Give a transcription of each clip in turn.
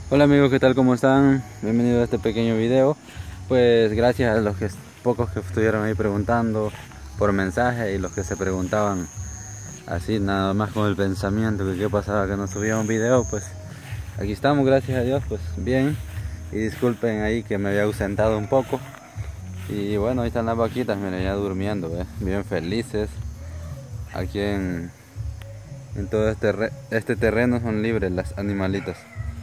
Hola amigos, ¿qué tal? ¿Cómo están? Bienvenidos a este pequeño video. Pues gracias a los pocos que estuvieron ahí preguntando por mensaje y los que se preguntaban así nada más con el pensamiento que qué pasaba que no subía un video, pues aquí estamos, gracias a Dios, pues bien. Y disculpen ahí que me había ausentado un poco. Y bueno, ahí están las vaquitas, miren, ya durmiendo, bien felices. Aquí en todo este terreno son libres las animalitas.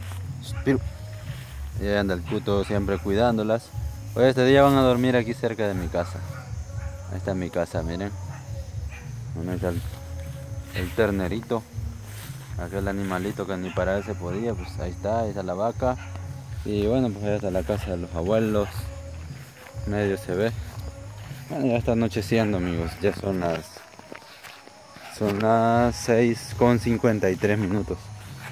Y ahí anda el Cuto siempre cuidándolas. Pues este día van a dormir aquí cerca de mi casa. Ahí está mi casa, miren. Ahí está el ternerito. Aquel animalito que ni para él se podía, pues ahí está la vaca. Y bueno, pues allá está la casa de los abuelos. Medio se ve. Bueno, ya está anocheciendo, amigos. Ya son las 6:53.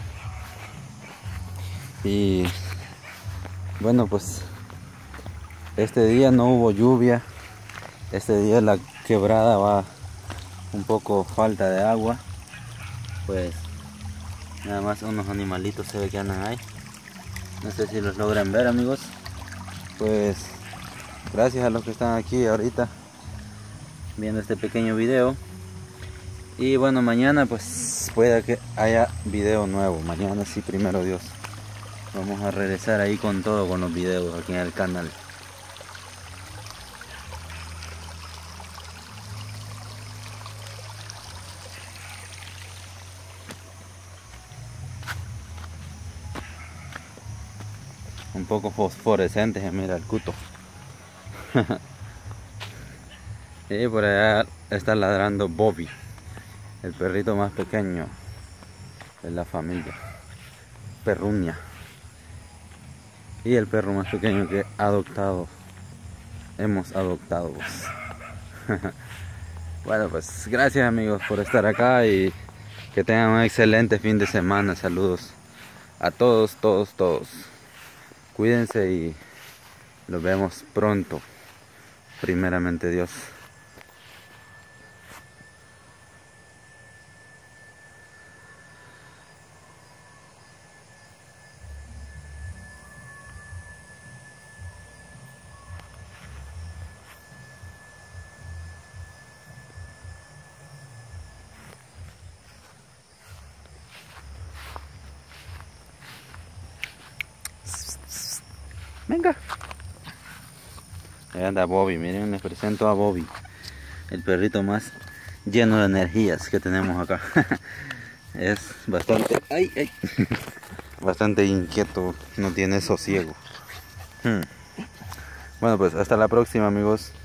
Y bueno, pues este día no hubo lluvia. Este día la quebrada va un poco falta de agua. Pues nada más unos animalitos se ve que andan ahí. No sé si los logran ver, amigos. Pues gracias a los que están aquí ahorita viendo este pequeño video. Y bueno, mañana pues puede que haya video nuevo. Mañana sí, primero Dios. Vamos a regresar ahí con todo, con los videos aquí en el canal. Un poco fosforescentes, mira el Cuto. Y por allá está ladrando Bobby, el perrito más pequeño de la familia, Perrunia. Y el perro más pequeño que hemos adoptado. Bueno, pues gracias amigos por estar acá y que tengan un excelente fin de semana. Saludos a todos. Cuídense y nos vemos pronto, primeramente Dios. Venga. Ahí anda Bobby, miren, les presento a Bobby, el perrito más lleno de energías que tenemos acá. Es bastante, bastante inquieto, no tiene sosiego. Bueno, pues hasta la próxima, amigos.